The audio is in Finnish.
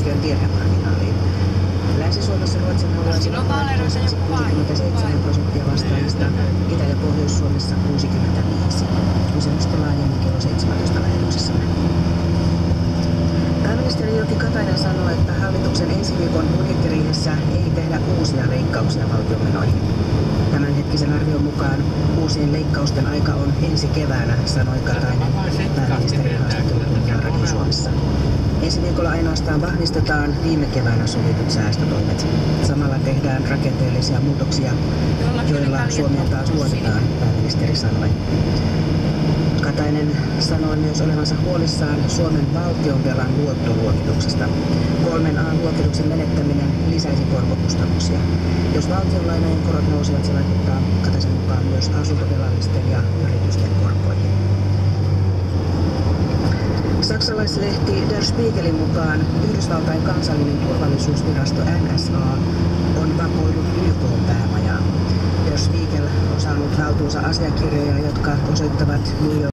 sähkön virhemarginaaliin. Länsi-Suomessa Ruotsin haluaisi vapauttaa 67% vastaajista, Itä- ja Pohjois-Suomessa 65%. Kysymystä laajemmin kello 17 lähetyksessämme. Pääministeri Jyrki Katainen sanoi, että hallituksen ensi viikon budjettiriihessä ei tehdä uusia leikkauksia valtionmenoihin. Tämänhetkisen arvion mukaan uusien leikkausten aika on ensi keväänä, sanoi Katainen pääministerin haastattelutunnilla Radio Suomessa. Ensi viikolla ainoastaan vahvistetaan viime keväänä sovitut säästötoimet. Samalla tehdään rakenteellisia muutoksia, joilla Suomeen taas luotetaan, pääministeri sanoi. Katainen sanoi myös olevansa huolissaan Suomen valtionvelan luottoluokituksesta. 3A-luokituksen menettäminen lisäisi korkokustannuksia. Jos valtionlainojen korot nousevat, se vaikuttaa Kataisen mukaan myös asuntovelallisten ja yritysten korkoihin. Saksalaislehti Der Spiegelin mukaan Yhdysvaltain kansallinen turvallisuusvirasto NSA on vakoillut YK:n päämajaa. Der Spiegel on saanut haltuunsa asiakirjoja, jotka osoittavat New York